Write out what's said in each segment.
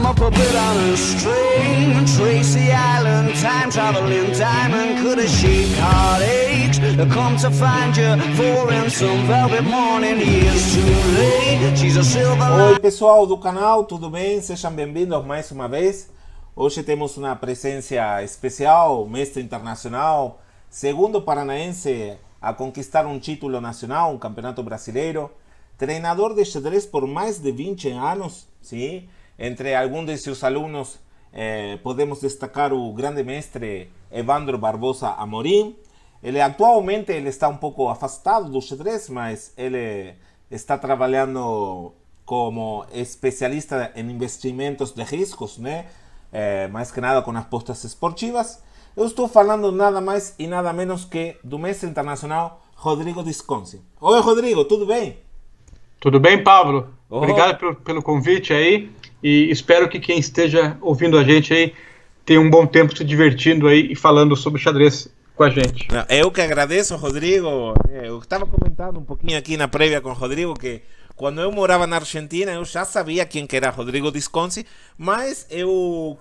a puppet on a string. Tracy Island, time traveling diamond. Could have shaped heartaches. Come to find you for in some velvet morning. Years too late. She's a silver line. Oi pessoal do canal, tudo bem? Sejam bem-vindos mais uma vez. Hoje temos uma presença especial, mestre internacional, segundo paranaense a conquistar um título nacional, um campeonato brasileiro, treinador de xadrez por mais de 20 anos, sim? Entre alguns de seus alunos podemos destacar o grande mestre Evandro Barbosa Amorim. Atualmente ele está um pouco afastado do xadrez, mas ele está trabalhando como especialista em investimentos de riscos, né? Mais que nada com apostas esportivas. Eu estou falando nada mais e nada menos que do mestre internacional Rodrigo Visconti. Oi Rodrigo, tudo bem? Tudo bem, Pablo? Obrigado pelo convite aí e espero que quem esteja ouvindo a gente aí tenha um bom tempo se divertindo aí e falando sobre xadrez com a gente. Eu que agradeço, Rodrigo. Eu estava comentando um pouquinho aqui na prévia com o Rodrigo que quando eu morava na Argentina eu já sabia quem que era Rodrigo Visconti, mas eu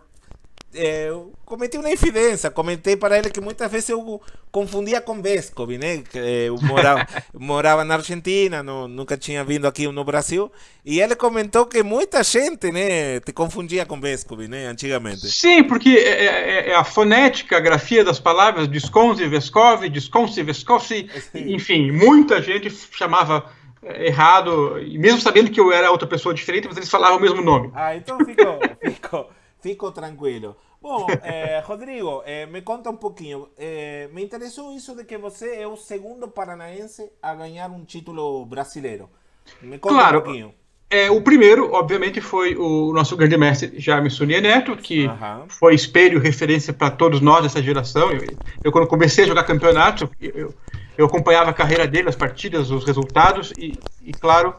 cometi uma infidencia, comentei para ele que muitas vezes eu confundia com Vescovi, né? Eu morava na Argentina, nunca tinha vindo aqui no Brasil, e ele comentou que muita gente, né, te confundia com Vescovi, né, antigamente. Sim, porque é a fonética, a grafia das palavras, Visconti, Vescovi, Visconti, Vescovi, enfim, muita gente chamava errado, e mesmo sabendo que eu era outra pessoa diferente, mas eles falavam o mesmo nome. Ah, então fico tranquilo. Bom, Rodrigo, me conta um pouquinho. Me interessou isso de que você é o segundo paranaense a ganhar um título brasileiro. Me conta um pouquinho. O primeiro, obviamente, foi o nosso grande mestre Jaime Sonia Neto, que foi espelho, referência para todos nós dessa geração. Eu quando comecei a jogar campeonato, eu acompanhava a carreira dele, as partidas, os resultados e claro,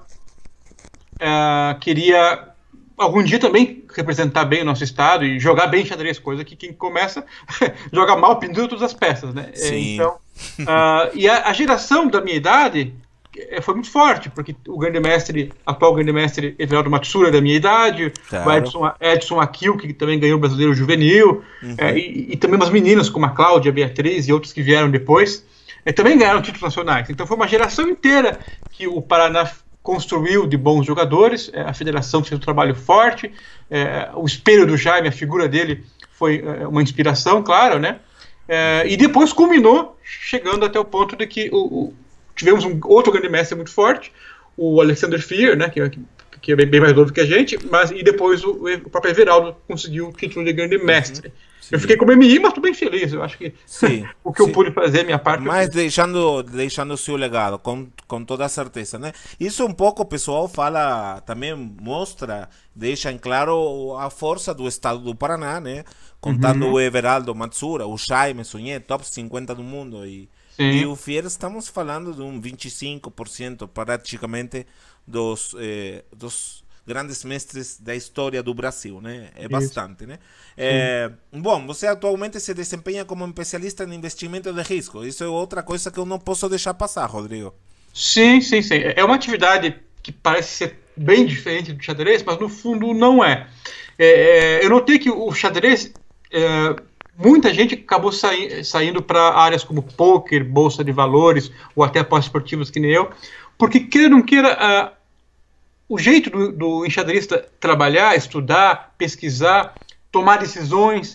queria algum dia também representar bem o nosso estado e jogar bem xadrez, coisa que quem começa joga mal, pendura todas as peças, né? Sim. Então, e a geração da minha idade foi muito forte, porque o atual grande mestre Everaldo Matsura da minha idade, claro. O Edson Aquil, que também ganhou o Brasileiro Juvenil, e também umas meninas como a Cláudia, a Beatriz e outros que vieram depois, também ganharam títulos nacionais. Então foi uma geração inteira que o Paraná construiu de bons jogadores, a federação fez um trabalho forte, o espelho do Jaime, a figura dele foi uma inspiração, claro, né? E depois culminou chegando até o ponto de que tivemos um outro grande mestre muito forte, o Alexander Fier, né, que é bem mais novo que a gente, e depois o próprio Everaldo conseguiu o título de grande mestre. Eu fiquei como MI, mas estou bem feliz. Eu acho que o que eu pude fazer, minha parte... Mas deixando o seu legado, com toda certeza, né? Isso um pouco o pessoal fala, também mostra, deixa em claro a força do estado do Paraná, né? Contando o Everaldo Matsura, o Jaime Sonia, top 50 do mundo, e o Fier, estamos falando de 25% praticamente dos grandes mestres da história do Brasil, né? É bastante, né? Bom, você atualmente se desempenha como especialista em investimento de risco. Isso é outra coisa que eu não posso deixar passar, Rodrigo. Sim. É uma atividade que parece ser bem diferente do xadrez, mas no fundo não é. Eu notei que o xadrez, muita gente acabou saindo para áreas como pôquer, bolsa de valores, ou até apostas esportivas que nem eu, porque queira ou não queira... O jeito do enxadrista trabalhar, estudar, pesquisar, tomar decisões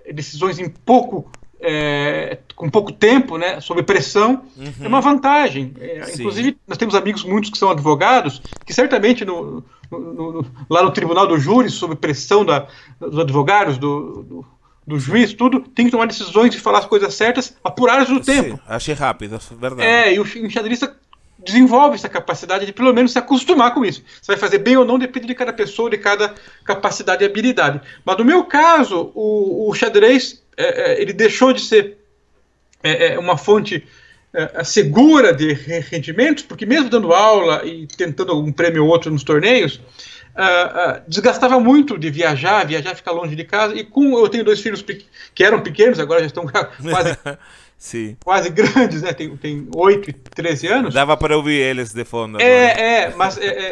com pouco tempo, né, sob pressão, é uma vantagem. Inclusive, nós temos amigos muitos que são advogados, que certamente lá no tribunal do júri, sob pressão dos advogados, do juiz, tudo, tem que tomar decisões e falar as coisas certas, apuradas no tempo. Sim, achei rápido, verdade. E o enxadrista desenvolve essa capacidade de pelo menos se acostumar com isso. Você vai fazer bem ou não, depende de cada pessoa, de cada capacidade e habilidade. Mas no meu caso, o xadrez, ele deixou de ser uma fonte segura de rendimentos, porque mesmo dando aula e tentando algum prêmio ou outro nos torneios, desgastava muito de viajar, ficar longe de casa, e eu tenho 2 filhos que eram pequenos, agora já estão quase... Sim. Quase grandes, né? Tem 8 e 13 anos. Dava para ouvir eles de fundo. Mas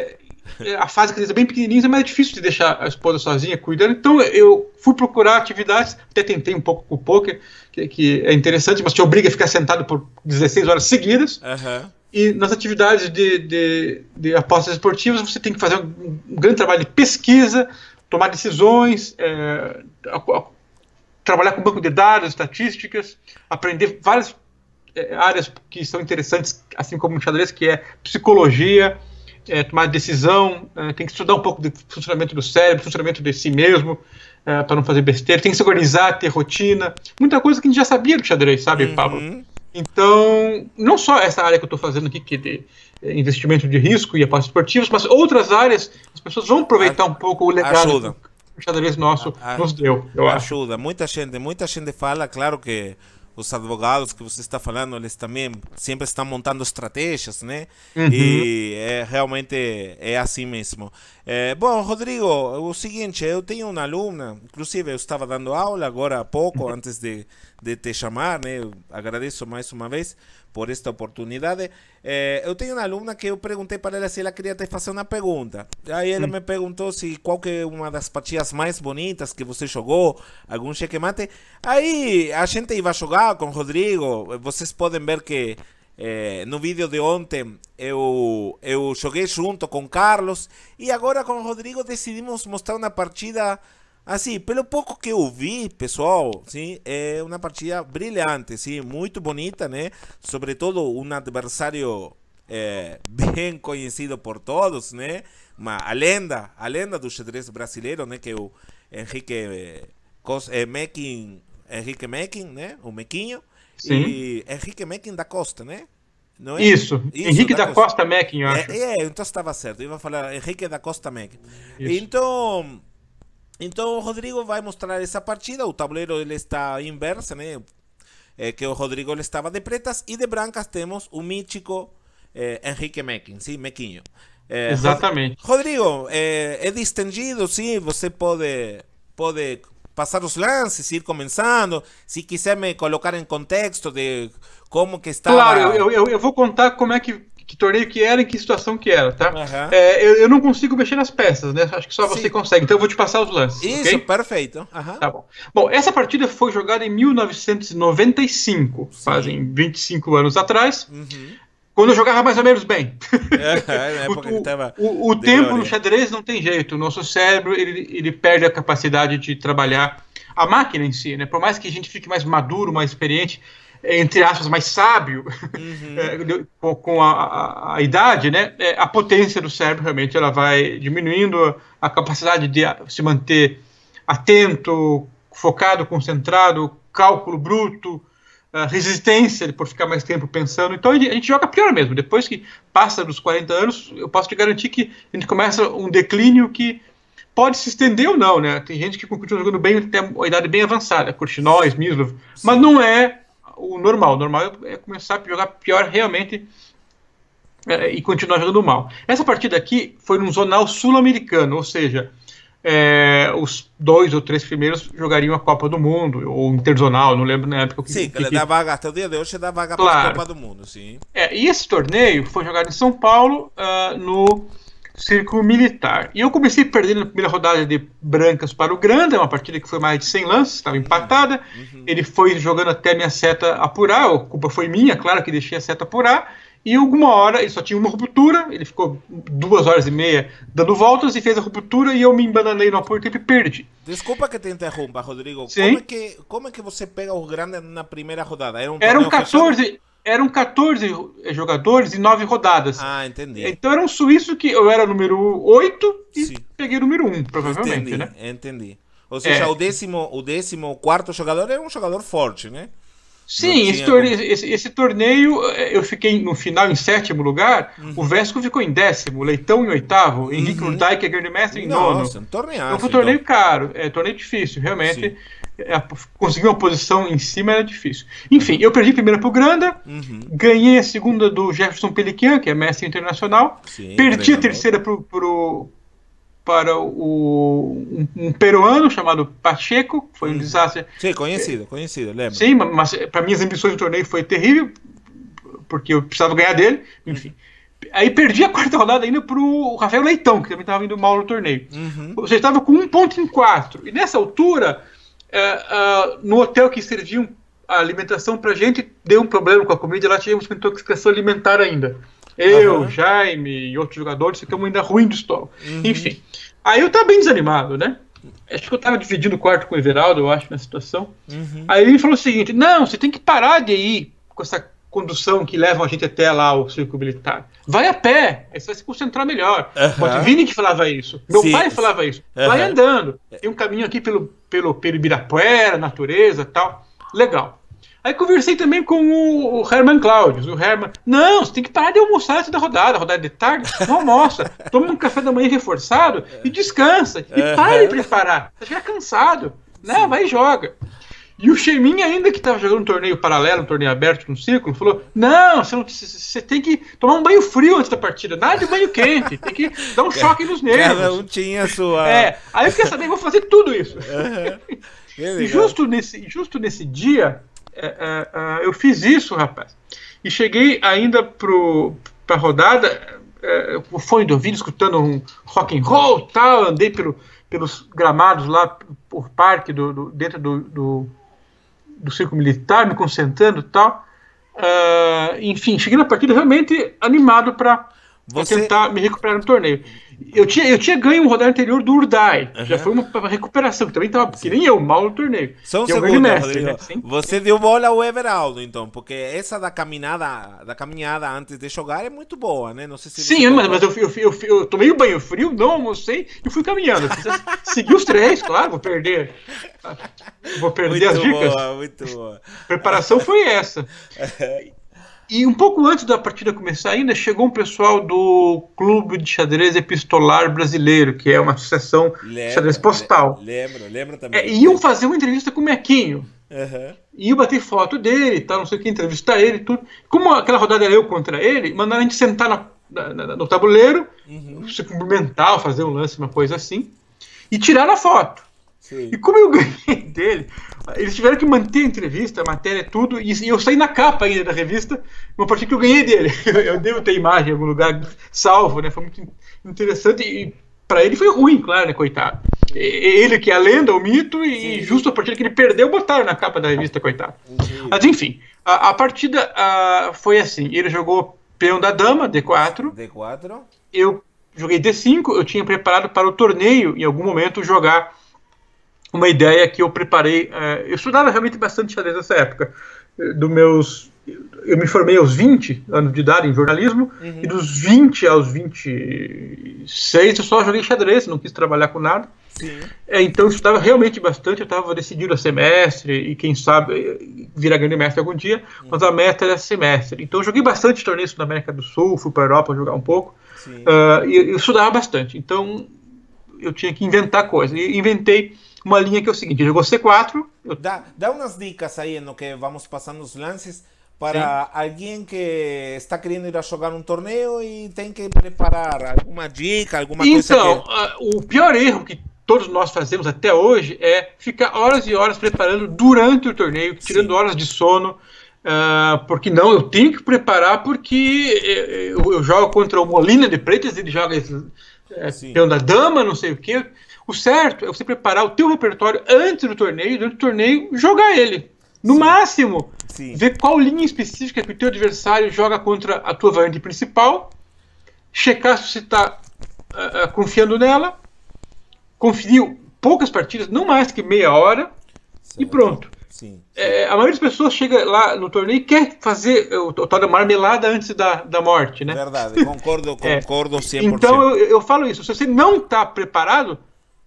a fase que eles são bem pequenininhos é mais difícil de deixar a esposa sozinha cuidando, então eu fui procurar atividades, até tentei um pouco com o poker, que é interessante, mas te obriga a ficar sentado por 16 horas seguidas, e nas atividades de apostas esportivas você tem que fazer um grande trabalho de pesquisa, tomar decisões, trabalhar com banco de dados, estatísticas, aprender várias áreas que são interessantes, assim como o xadrez, que é psicologia, tomar decisão, tem que estudar um pouco do funcionamento do cérebro, funcionamento de si mesmo, para não fazer besteira, tem que se organizar, ter rotina, muita coisa que a gente já sabia do xadrez, sabe, Pablo? Então, não só essa área que eu estou fazendo aqui, que é de investimento de risco e apostas esportivas, mas outras áreas, as pessoas vão aproveitar um pouco o legado que o xadrez nosso nos deu, eu acho. Ajuda, muita gente fala, claro que os advogados que você está falando, eles também sempre estão montando estratégias, né? E realmente é assim mesmo. Bom, Rodrigo, o seguinte, eu tenho uma aluna, inclusive eu estava dando aula agora há pouco, antes de te chamar, né? Eu agradeço mais uma vez por esta oportunidade. Eu tenho uma aluna que eu perguntei para ela se ela queria te fazer uma pergunta. Aí ela me perguntou qual que é uma das partidas mais bonitas que você jogou, algum xeque-mate. Aí a gente ia jogar com o Rodrigo. Vocês podem ver que no vídeo de ontem eu joguei junto com Carlos. E agora com o Rodrigo decidimos mostrar uma partida. Assim, pelo pouco que eu vi, pessoal, sim, é uma partida brilhante, sim, muito bonita, né? Sobretudo um adversário bem conhecido por todos, né? A lenda do xadrez brasileiro, né? Que é o Henrique Mecking, né? O Mequinho. Sim. E Henrique Mecking da Costa, né? Não é? Isso, Henrique da Costa Mecking, eu acho. Então estava certo, eu ia falar Henrique da Costa Mecking. Então o Rodrigo vai mostrar essa partida. O tabuleiro ele está inverso, né? Que o Rodrigo ele estava de pretas e de brancas temos o mítico Henrique Mecking, sim, Mequinho. Exatamente. Rodrigo, é distendido, sim, você pode passar os lances, ir começando. Se quiser me colocar em contexto de como que estava... Claro, eu vou contar como é que torneio que era e que situação que era, tá? Eu não consigo mexer nas peças, né? Acho que só você consegue, então eu vou te passar os lances. Isso, okay? Perfeito. Tá bom. Bom, essa partida foi jogada em 1995, fazem 25 anos atrás, quando eu jogava mais ou menos bem. O tempo no xadrez não tem jeito, o nosso cérebro ele perde a capacidade de trabalhar a máquina em si, né? Por mais que a gente fique mais maduro, mais experiente, entre aspas, mais sábio, com a idade, né? A potência do cérebro realmente ela vai diminuindo, a capacidade de se manter atento, focado, concentrado, cálculo bruto, resistência por ficar mais tempo pensando. Então a gente joga pior mesmo. Depois que passa dos 40 anos, eu posso te garantir que a gente começa um declínio que pode se estender ou não, né? Tem gente que continua jogando bem até uma idade bem avançada, Korchinoi, Smyslov, mas não é o normal. O normal é começar a jogar pior realmente e continuar jogando mal. Essa partida aqui foi num zonal sul-americano, ou seja, os 2 ou 3 primeiros jogariam a Copa do Mundo, ou interzonal, não lembro na época. Sim, que dá vaga, até o dia de hoje dá vaga para a Copa do Mundo, sim. E esse torneio foi jogado em São Paulo, no Círculo Militar. E eu comecei perdendo na primeira rodada de brancas para o Grande, uma partida que foi mais de 100 lances, estava empatada. Ele foi jogando até minha seta apurar, a culpa foi minha, claro que deixei a seta apurar. E alguma hora ele só tinha uma ruptura, ele ficou 2 horas e meia dando voltas e fez a ruptura e eu me embananei no apoio tempo e perdi. Desculpa que te interrompa, Rodrigo. Sim? Como é que você pega o Grande na primeira rodada? Eram 14 jogadores e 9 rodadas. Ah, entendi. Então era um suíço que eu era número 8 e peguei número 1, provavelmente, entendi, né? Entendi. Ou seja, o 14º jogador é um jogador forte, né? Sim, esse torneio eu fiquei no final em 7º lugar, o Vesco ficou em 10º, o Leitão em 8º, Henrique Urday, que é grande mestre, em 9º. Nossa, Então foi um torneio caro, torneio difícil, realmente. Conseguir uma posição em cima era difícil. Enfim, eu perdi a primeira pro Granda, ganhei a segunda do Jefferson Pelican, que é mestre internacional, perdi a terceira para um peruano chamado Pacheco, que foi um desastre. Sim, conhecido, lembro. Sim, mas para minhas ambições no torneio foi terrível, porque eu precisava ganhar dele, enfim. Aí perdi a quarta rodada ainda pro Rafael Leitão, que também estava indo mal no torneio. Ou seja, estava com 1 ponto em 4. E nessa altura, no hotel que serviam a alimentação pra gente, deu um problema com a comida, lá tínhamos uma intoxicação alimentar ainda. Eu, Jaime e outros jogadores ficamos ainda ruim do estômago. Enfim. Aí eu tava bem desanimado, né? Acho que eu tava dividindo o quarto com o Everaldo, eu acho, na situação. Aí ele falou o seguinte: não, você tem que parar de ir com essa condução que levam a gente até lá o Círculo Militar. Vai a pé, aí você vai se concentrar melhor. O Vini que falava isso. Meu pai falava isso. Vai andando. Tem um caminho aqui pelo Ibirapuera, natureza e tal. Legal. Aí conversei também com o Herman Cláudio. O Herman, não, você tem que parar de almoçar antes da rodada de tarde, não almoça. Toma um café da manhã reforçado e descansa. E para de preparar. Você já cansado. Né? Vai e joga. E o Chemin, ainda que estava jogando um torneio paralelo, um torneio aberto no círculo, falou: não, você tem que tomar um banho frio antes da partida, nada de banho quente, tem que dar um choque nos nervos. Cada um tinha a sua. Aí eu queria saber, vou fazer tudo isso. E justo nesse dia, eu fiz isso, rapaz. E cheguei ainda pra rodada, com o fone do ouvido, escutando um rock and roll tal, andei pelos gramados lá, por parque, dentro do Círculo Militar, me concentrando e tal. Enfim, cheguei na partida realmente animado para tentar me recuperar no torneio. Eu tinha ganho uma rodada anterior do Urdai. Já foi uma recuperação, que também estava, que nem eu, mal no torneio. Só um segundo, mestre, Rodrigo. Né? Você deu bola ao Everaldo, então, porque essa da caminhada antes de jogar é muito boa, né? Não sei se sim, mas eu tomei o banho frio, não almocei e fui caminhando. Segui os 3, claro, vou perder muito as dicas. Muito boa. A preparação foi essa. E um pouco antes da partida começar ainda, chegou um pessoal do Clube de Xadrez Epistolar Brasileiro, que é uma associação de xadrez postal. Lembro também. Iam fazer uma entrevista com o Mequinho. Iam bater foto dele e tal, não sei o que, entrevistar ele e tudo. Como aquela rodada era eu contra ele, mandaram a gente sentar no tabuleiro, se cumprimentar, fazer um lance, uma coisa assim, e tirar a foto. Sim. E como eu ganhei dele, eles tiveram que manter a entrevista, a matéria, tudo, e eu saí na capa ainda da revista, uma partida que eu ganhei dele. Eu devo ter imagem em algum lugar salvo, né? Foi muito interessante e para ele foi ruim, claro, né, coitado. Ele que é a lenda, o mito, e justo a partida que ele perdeu, botaram na capa da revista, coitado. Mas enfim, a partida foi assim, ele jogou peão da dama, D4. Eu joguei D5, eu tinha preparado para o torneio, em algum momento, jogar uma ideia que eu preparei. Eu estudava realmente bastante xadrez nessa época. Eu me formei aos 20 anos de idade em jornalismo, e dos 20 aos 26 eu só joguei xadrez, não quis trabalhar com nada. Então eu estudava realmente bastante, eu estava decidido a semestre, e quem sabe virar grande mestre algum dia, mas a meta era semestre. Então eu joguei bastante torneios na América do Sul, fui para a Europa jogar um pouco, e eu estudava bastante, então eu tinha que inventar coisas, e inventei uma linha que é o seguinte: jogou C4. Dá umas dicas aí no que vamos passando os lances para alguém que está querendo ir a jogar um torneio e tem que preparar alguma dica, alguma coisa. Então, o pior erro que todos nós fazemos até hoje é ficar horas e horas preparando durante o torneio, tirando horas de sono, porque não, eu tenho que preparar porque eu jogo contra o Molina de Freitas, ele joga peão da dama, não sei o que. O certo é você preparar o teu repertório antes do torneio, durante o torneio, jogar ele. No máximo, ver qual linha específica que o teu adversário joga contra a tua variante principal, checar se você está confiando nela, conferir poucas partidas, não mais que meia hora, e pronto. A maioria das pessoas chega lá no torneio e quer fazer o tal da marmelada antes da morte, né? Verdade, concordo 100%. Então eu falo isso, se você não está preparado,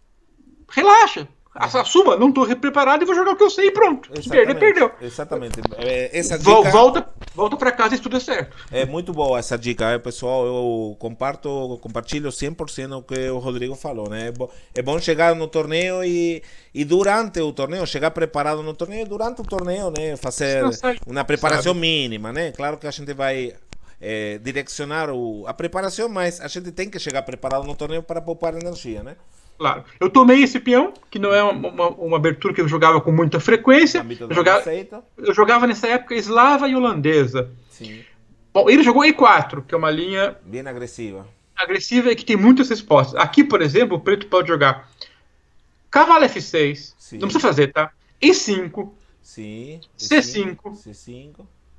relaxa, assuma, não estou preparado e vou jogar o que eu sei e pronto. Se perder, perdeu. Exatamente. Essa dica... Volta para casa e tudo é certo. É muito boa essa dica, pessoal. Eu compartilho 100% o que o Rodrigo falou, né? É bom chegar no torneio e durante o torneio, chegar preparado no torneio, durante o torneio, né? Fazer uma preparação mínima, né? Claro que a gente vai direcionar a preparação, mas a gente tem que chegar preparado no torneio para poupar energia, né? Claro. Eu tomei esse peão, que não é uma abertura que eu jogava com muita frequência. Eu jogava nessa época eslava e holandesa. Bom, ele jogou E4, que é uma linha bem agressiva. Agressiva e que tem muitas respostas. Aqui, por exemplo, o preto pode jogar cavalo F6, Sim. não precisa fazer, tá? E5, Sim. C5, C5.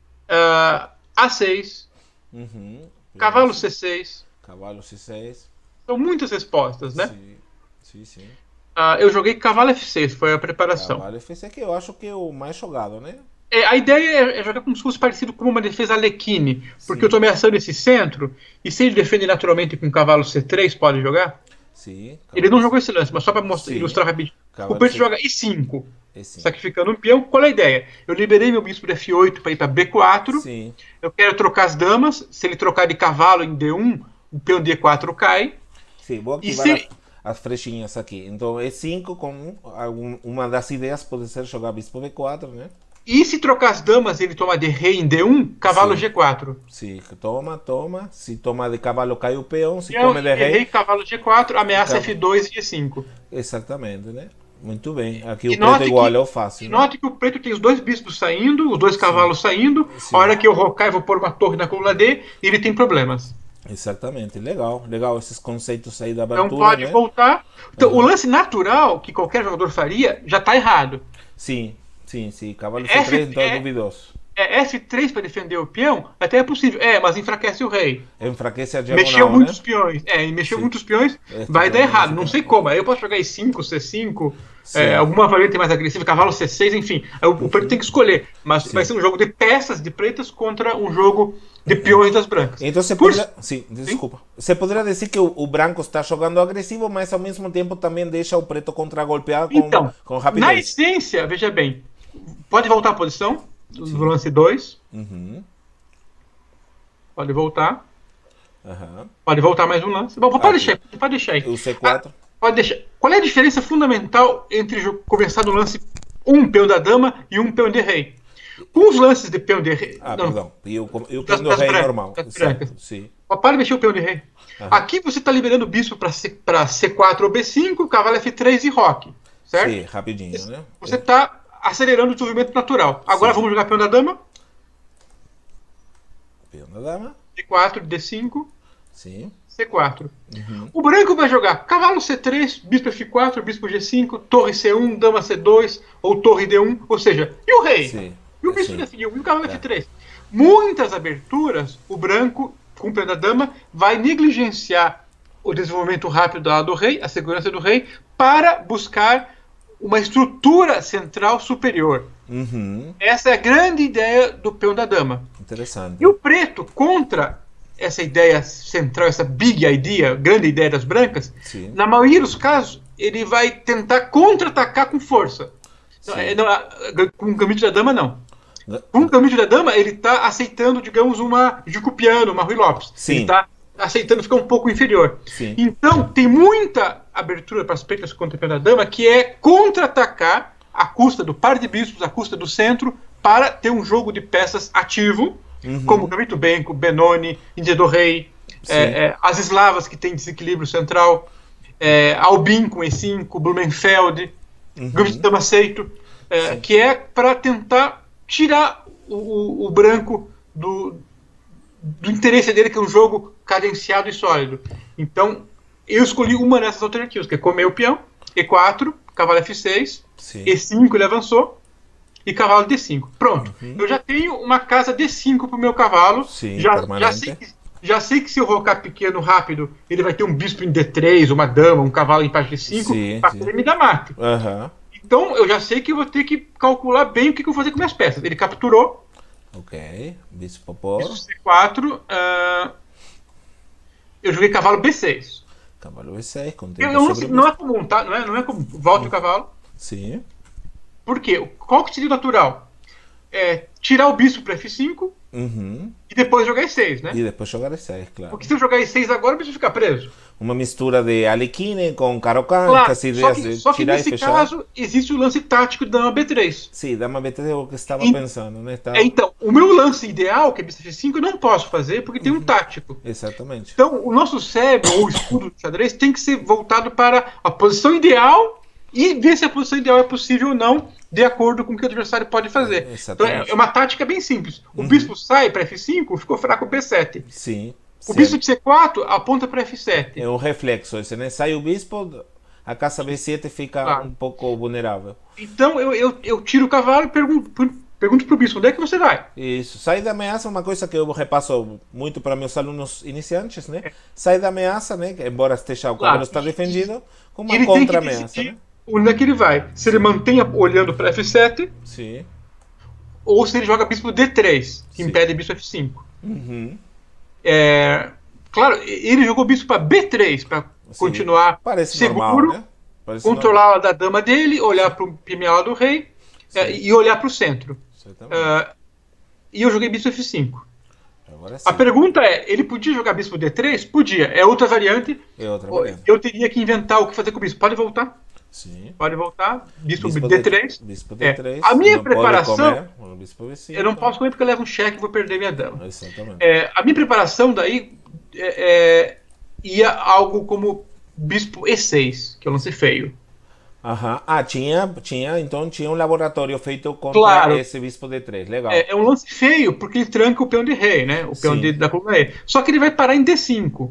A6, Uhum. cavalo C6. Cavalo C6. São muitas respostas, né? Sim. Eu joguei cavalo F6, foi a preparação. Cavalo F6 que eu acho que é o mais jogado, né? A ideia é jogar como se fosse parecido com uma defesa Arlequine, porque Sim. eu tô ameaçando esse centro, e se ele defende naturalmente com cavalo C3, pode jogar? Sim. Ele não jogou esse lance, mas só para ilustrar rapidinho. Cavalo O preto C3. joga E5, Sim. sacrificando um peão. Qual é a ideia? Eu liberei meu bispo de F8 para ir para B4, Sim. eu quero trocar as damas, se ele trocar de cavalo em D1, o peão de E4 cai. Sim, vou E ativar se... as flechinhas aqui. Então, E5, com uma das ideias pode ser jogar bispo B4, né? E se trocar as damas, ele toma de rei em D1, cavalo Sim. G4. Sim, toma. Se toma de cavalo, cai o peão. Se Peão, come de rei. rei, cavalo G4, ameaça Cavalo. F2 e E5. Exatamente, né? Muito bem. Aqui E o preto igual é o E fácil. Né? note que o preto tem os dois bispos saindo, os dois cavalos saindo. Sim. A hora que eu rocar e vou pôr uma torre na coluna D, ele tem problemas. Exatamente. Legal esses conceitos aí da Então abertura, pode né? voltar. Então, o lance natural que qualquer jogador faria já está errado. Sim. Cavalo C3, então é duvidoso. F3 para defender o peão, até é possível. Mas enfraquece o rei. Enfraquece a diagonal, Mexeu muitos né? peões. Mexeu Sim. muitos peões, É, vai dar também errado. fica- Não sei como. Aí eu posso jogar E5, C5, Sim. alguma variante mais agressiva, cavalo C6, enfim. Aí o preto tem que escolher. Mas vai ser um jogo de peças de pretas contra um jogo de peões das brancas. Então você Por- poderia... Sim, desculpa. Você poderia dizer que o branco está jogando agressivo, mas ao mesmo tempo também deixa o preto contra-golpear com na rapidez. essência, veja bem, pode voltar a posição do lance 2. Uhum. Pode voltar. Aham. Pode voltar mais um lance. Bom, pode deixar aí. O C4. Pode deixar. Qual é a diferença fundamental entre começar no lance um peão da dama e um peão de rei? Com os lances de peão de rei. Perdão. E o Das peão do rei brancas, normal. das Exato. brancas. Sim. Para mexer o peão de rei. Aqui você está liberando o bispo para C4 ou B5, cavalo F3 e roque. Certo? Sim, rapidinho, né? Você está acelerando o desenvolvimento natural. Agora vamos jogar peão da dama. Peão da dama. D4, D5, Sim. C4. O branco vai jogar cavalo C3, bispo F4, bispo G5, torre C1, dama C2 ou torre D1, ou seja, e o rei? Sim. E o bispo Sim. F1 e o cavalo F3. Muitas aberturas, o branco, com o peão da dama, vai negligenciar o desenvolvimento rápido lá do rei, a segurança do rei, para buscar uma estrutura central superior. Uhum. Essa é a grande ideia do peão da dama. Interessante. E o preto, contra essa ideia central, essa big idea, grande ideia das brancas, Sim. na maioria dos casos, ele vai tentar contra-atacar com força. Sim. Com o gambito da dama, não. Com o gambito da dama, ele está aceitando, digamos, uma Jucupiano, uma Rui Lopes. Sim. Ele está aceitando ficar um pouco inferior. Sim. Então, tem muita abertura para as pretas contra o peão da dama, que é contra-atacar à custa do par de bispos, à custa do centro, para ter um jogo de peças ativo, como Gambito Benco, Benoni, Índia do Rei, as eslavas que têm desequilíbrio central, Albin com E5, Blumenfeld, Gambito Damaceito, que é para tentar tirar o branco do interesse dele, que é um jogo cadenciado e sólido. Então, eu escolhi uma dessas alternativas, que é comer o peão, E4, cavalo F6, Sim. E5 ele avançou, e cavalo D5. Pronto. Eu já tenho uma casa D5 para o meu cavalo. Sim, Já sei que se eu rocar pequeno rápido, ele vai ter um bispo em D3, uma dama, um cavalo em página D5, para ele me dar mate. Aham. Então eu já sei que eu vou ter que calcular bem o que eu vou fazer com minhas peças. Ele capturou. Ok. Bispo por. Bispo C4. Eu joguei cavalo B6. Cavalo B6. Não é comum, tá? Não é comum. Volte o cavalo. Sim. Por quê? Qual que seria o natural? Tirar o bispo para F5 e depois jogar E6, né? E depois jogar E6, claro. Porque se eu jogar E6 agora, o bispo fica preso. Uma mistura de Arlequine com Caro-Kann, Claro, com as ideias de só que tirar e nesse fechar. caso, existe o lance tático da dama B3. Sim, dama B3 é o que estava pensando, né? Então, o meu lance ideal, que é bispo F5, eu não posso fazer porque tem um tático. Exatamente. Então, o nosso cérebro, ou o estudo do xadrez, tem que ser voltado para a posição ideal e ver se a posição ideal é possível ou não de acordo com o que o adversário pode fazer. Então é uma tática bem simples. O bispo sai para F5, ficou fraco B7. Sim. O bispo de C4 aponta para F7. É um reflexo esse, né? Sai o bispo, a casa B7 fica um pouco vulnerável. Então eu tiro o cavalo e pergunto pro bispo, onde é que você vai? Isso. Sair da ameaça é uma coisa que eu repasso muito para meus alunos iniciantes, né? Sair da ameaça, né? Embora esteja o cavalo está defendido, com uma contra-ameaça, né? Onde é que ele vai? Se ele mantém olhando para F7, sim, ou se ele joga bispo D3, que impede bispo F5. Uhum. Claro, ele jogou bispo para B3, para continuar seguro, normal, né? controlar a da dama dele, olhar para o pimeal do rei e olhar para o centro. E eu joguei bispo F5. A pergunta é, ele podia jogar bispo D3? Podia, é outra variante. Eu teria que inventar o que fazer com o bispo. Pode voltar? Sim. Pode voltar. Bispo D3. Bispo D3. A minha preparação... Bispo eu não posso comer porque eu levo um cheque e vou perder minha dama. Exatamente. A minha preparação daí ia algo como bispo E6, que é um lance feio. Então tinha um laboratório feito contra esse bispo D3, legal. É um lance feio, porque ele tranca o peão de rei, né? O peão da coluna E. Só que ele vai parar em D5.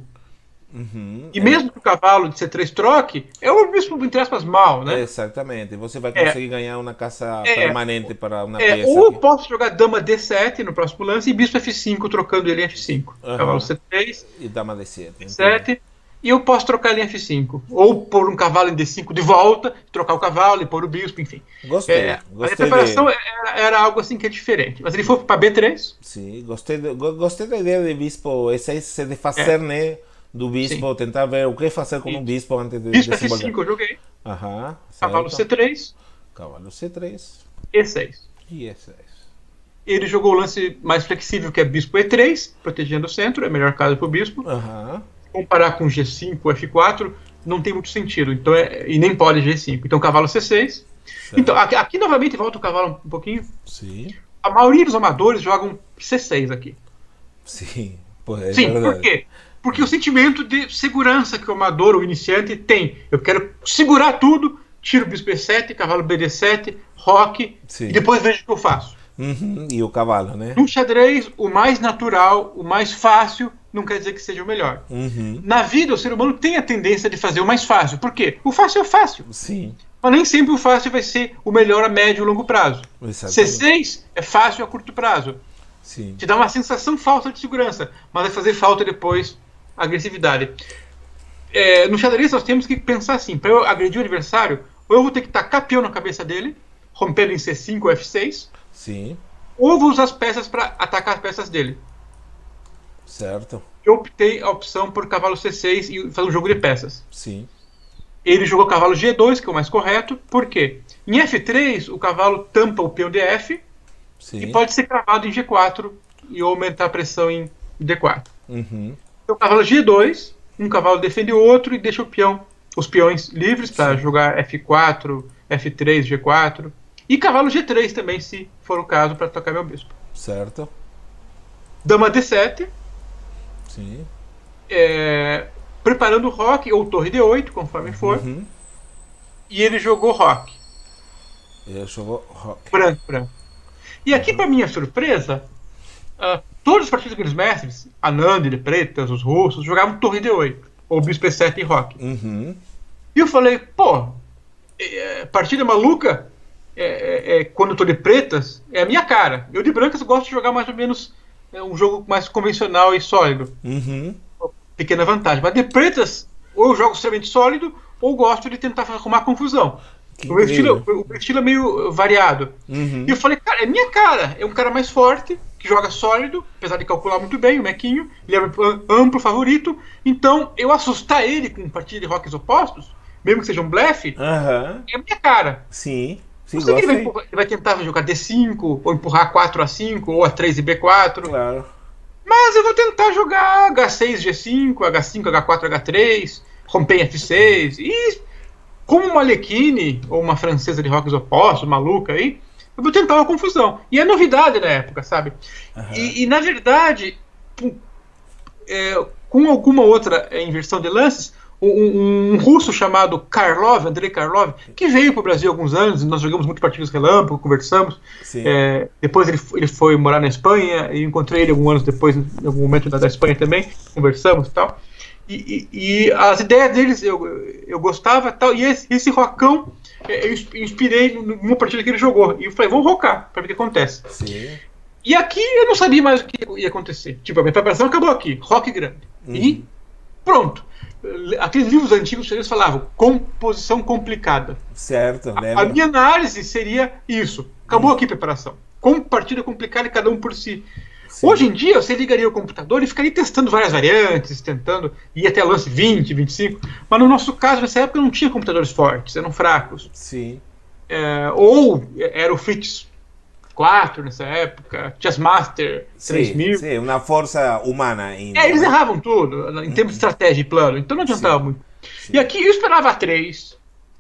E mesmo que o cavalo de C3 troque, é um bispo, entre aspas, mal, né? Exatamente, você vai conseguir ganhar uma caça permanente para uma peça. Ou eu posso jogar dama D7 no próximo lance e bispo F5, trocando ele em F5. Cavalo C3 e dama D7. D7. E eu posso trocar ele em F5. Ou pôr um cavalo em D5 de volta, trocar o cavalo e pôr o bispo, enfim. Gostei. A preparação era algo assim que é diferente. Mas ele foi para B3. Sim, gostei da ideia de bispo E6 se desfazer, né? Do bispo, tentar ver o que fazer com o bispo antes de bispo F5 eu joguei. Cavalo C3. Cavalo C3. E6. E E6. Ele jogou o lance mais flexível, que é bispo E3, protegendo o centro, é a melhor casa para o bispo. Comparar com G5, F4, não tem muito sentido. Então e nem pode G5. Então cavalo C6. Certo. Então, aqui novamente volta o cavalo um pouquinho. Sim. A maioria dos amadores jogam C6 aqui. Sim. Sim, por quê? Porque o sentimento de segurança que o amador, o iniciante, tem. Eu quero segurar tudo, tiro o bispo E7, cavalo BD7, roque, e depois vejo o que eu faço. E o cavalo, né? No xadrez, o mais natural, o mais fácil, não quer dizer que seja o melhor. Na vida, o ser humano tem a tendência de fazer o mais fácil. Por quê? O fácil é fácil. Sim. Mas nem sempre o fácil vai ser o melhor a médio e longo prazo. Exatamente. C6 é fácil a curto prazo. Sim. Te dá uma sensação falsa de segurança, mas vai fazer falta depois agressividade. No xadrez nós temos que pensar assim, para eu agredir o adversário, ou eu vou ter que tacar peão na cabeça dele, rompendo em C5 ou F6, sim, ou eu vou usar as peças para atacar as peças dele. Certo. Eu optei a opção por cavalo C6 e fazer um jogo de peças. Sim. Ele jogou cavalo G2, que é o mais correto. Por quê? Em F3, o cavalo tampa o peão de F, sim, e pode ser cravado em G4 e aumentar a pressão em D4. Então, cavalo G2, um cavalo defende o outro e deixa os peões livres para jogar F4, F3, G4. E cavalo G3 também, se for o caso, para tocar meu bispo. Certo. Dama D7. Sim. Preparando o roque, ou torre D8, conforme for. E ele jogou roque. Branco. E aqui, para minha surpresa, todos os partidos dos mestres, Anand, de pretas, os russos, jogavam torre D8, ou bispo E7 e roque. E eu falei, partida maluca, quando eu tô de pretas, é a minha cara. Eu de brancas gosto de jogar mais ou menos um jogo mais convencional e sólido. Pequena vantagem. Mas de pretas, ou eu jogo extremamente sólido, ou gosto de tentar arrumar confusão. O meu estilo é meio variado. E eu falei, cara, é minha cara. É um cara mais forte, que joga sólido, apesar de calcular muito bem o mequinho. Ele é um amplo favorito. Então, eu assustar ele com partida de rocks opostos, mesmo que seja um blefe, é a minha cara. Sim. Não sei que ele vai tentar jogar D5, ou empurrar 4A5, ou A3 e B4. Claro. Mas eu vou tentar jogar H6, G5, H5, H4, H3, romper em F6. E como uma Alekhine, ou uma francesa de rocks opostos, maluca aí, eu vou tentar uma confusão. E é novidade na época, sabe? E na verdade, com alguma outra inversão de lances, um russo chamado Karlov, Andrei Karlov, que veio para o Brasil há alguns anos, nós jogamos muitos partidos relâmpago, conversamos. Depois ele foi morar na Espanha, e encontrei ele alguns anos depois, em algum momento da Espanha também, conversamos e tal. E as ideias deles eu gostava tal, e esse rockão eu inspirei numa partida que ele jogou. E eu falei, vamos rockar, para ver o que acontece. Sim. E aqui eu não sabia mais o que ia acontecer. Tipo, a minha preparação acabou aqui, rock grande. E pronto. Aqueles livros antigos eles falavam composição complicada. Certo, a minha análise seria isso. Acabou aqui a preparação. Com partida complicada e cada um por si. Sim. Hoje em dia você ligaria o computador e ficaria testando várias variantes, tentando ir até lance 20, 25. Mas no nosso caso, nessa época, não tinha computadores fortes, eram fracos. Sim. Ou era o FITS 4 nessa época, Chessmaster 3000. Sim, uma força humana ainda. Eles erravam tudo, em termos de estratégia e plano, então não adiantava muito. Sim. E aqui eu esperava A3,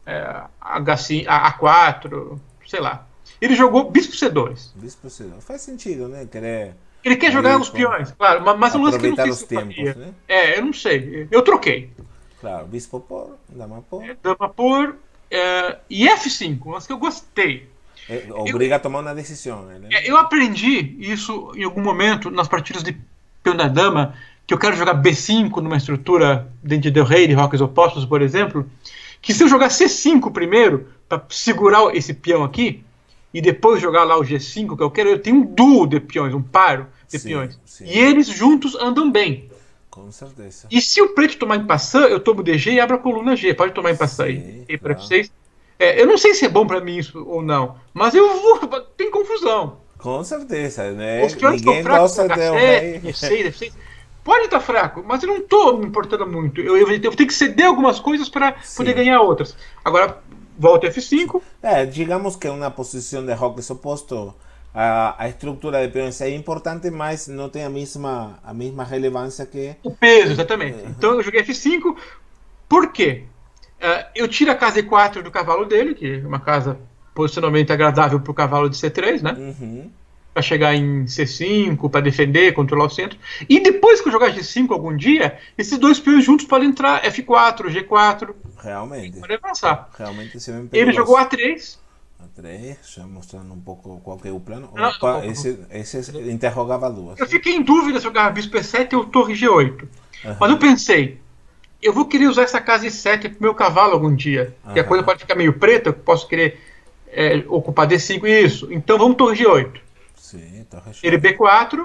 H5, A4, sei lá. Ele jogou Bispo C2. Bispo C2, faz sentido, né? Ele quer jogar os peões, claro, mas um lance que eu não sei se eu tempos, né? eu não sei, eu troquei. Claro, Bispo por, Dama por. Dama por, e F5, um lance que eu gostei. Obriga a tomar uma decisão, né? Eu aprendi isso em algum momento nas partidas de peão da dama, que eu quero jogar B5 numa estrutura dentro de Del Rey, de rocas opostos, por exemplo, que se eu jogar C5 primeiro, para segurar esse peão aqui, e depois jogar lá o G5 que eu quero, eu tenho um duo de peões, um paro de peões. Sim. E eles juntos andam bem. Com certeza. E se o preto tomar em passant, eu tomo DG e abro a coluna G. Pode tomar em passant aí. E para F6. Eu não sei se é bom para mim isso ou não, mas eu vou. Tem confusão. Com certeza, né? Os peões estão fracos, H7, F6, F6. Pode estar fraco, mas eu não estou me importando muito. Eu vou ter que ceder algumas coisas para poder ganhar outras. Agora, volta F5. Digamos que uma posição de roques oposto, a estrutura de peões é importante, mas não tem a mesma relevância que... O peso, exatamente. Então eu joguei F5. Por quê? Eu tiro a casa E4 do cavalo dele, que é uma casa posicionalmente agradável para o cavalo de C3, né? Para chegar em C5, para defender, controlar o centro. E depois que eu jogar G5 algum dia, esses dois peões juntos podem entrar F4, G4. Realmente. Pode avançar. Realmente se vê ele jogou A3. A3, já mostrando um pouco qual que é o plano. Opa, esse interrogava duas. Eu fiquei em dúvida se eu jogava Bispo E7 ou Torre G8. Mas eu pensei, eu vou querer usar essa casa E7 pro meu cavalo algum dia. Que a coisa pode ficar meio preta, eu posso querer ocupar D5 e isso. Então vamos Torre G8. Sim, Torre G8. Ele B4.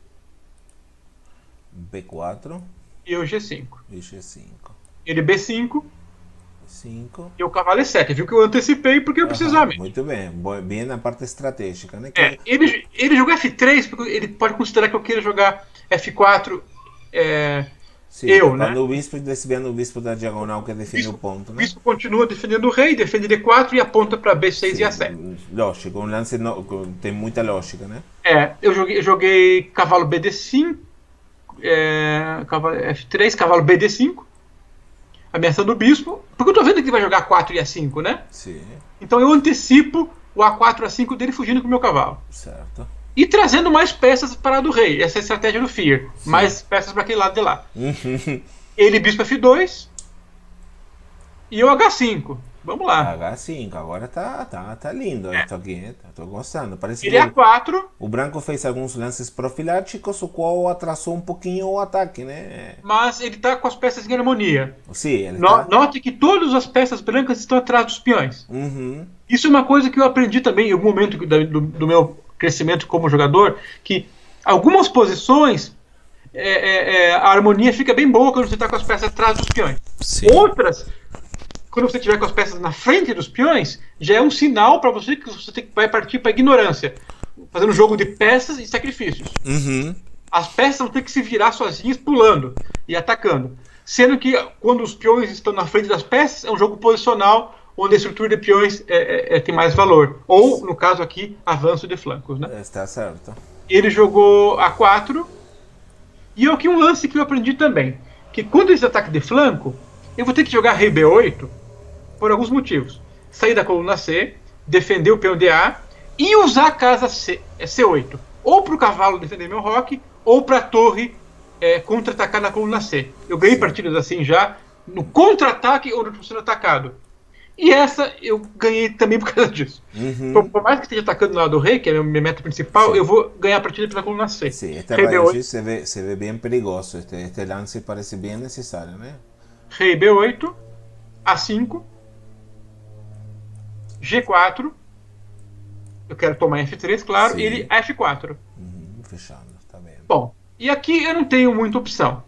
B4. E o G5. E G5. Ele B5. 5. E o cavalo E7. Viu que eu antecipei porque eu precisava mesmo. Muito bem. Bem na parte estratégica, né? Ele jogou F3 porque ele pode considerar que eu queira jogar F4. Sim, quando né? O bispo desviando o bispo da diagonal que defende o ponto, né? O bispo continua defendendo o rei, defende D4 e aponta para B6 e A7. Lógico, um lance tem muita lógica, né? Eu joguei cavalo BD5, cavalo F3, cavalo BD5, ameaçando o bispo, porque eu tô vendo que ele vai jogar A4 e A5, né? Sim. Então eu antecipo o A4 e A5 dele fugindo com o meu cavalo. Certo. E trazendo mais peças para do rei. Essa é a estratégia do Fear. Sim. Mais peças para aquele lado de lá. Ele bispo F2 e o H5. Vamos lá. H5, agora tá lindo isso aqui. Tô gostando. Parece ele que A4. O branco fez alguns lances profiláticos, o qual atrasou um pouquinho o ataque, né? Mas ele tá com as peças em harmonia. Sim, Note que todas as peças brancas estão atrás dos peões. Isso é uma coisa que eu aprendi também em algum momento do meu crescimento como jogador, que algumas posições a harmonia fica bem boa quando você está com as peças atrás dos peões. Sim. Outras, quando você tiver com as peças na frente dos peões, já é um sinal para você que você vai partir para ignorância, fazendo jogo de peças e sacrifícios. As peças vão ter que se virar sozinhas, pulando e atacando. Sendo que quando os peões estão na frente das peças, é um jogo posicional, onde a estrutura de peões tem mais valor. Ou, no caso aqui, avanço de flancos, né? Está certo. Ele jogou A4. E aqui um lance que eu aprendi também. Que quando eles atacam de flanco, eu vou ter que jogar rei B8 por alguns motivos. Sair da coluna C, defender o peão de A e usar a casa C8. Ou para o cavalo defender meu roque, ou para a torre contra-atacar na coluna C. Eu ganhei partidas assim já, no contra-ataque ou no sendo atacado. E essa eu ganhei também por causa disso. Por mais que esteja atacando no lado do rei, que é a minha meta principal, eu vou ganhar a partida pela coluna C. Sim, este raio se vê bem perigoso. Este lance parece bem necessário, né? Rei B8, A5, G4. Eu quero tomar F3, claro, e ele F4. Fechando, tá bem. Bom, e aqui eu não tenho muita opção.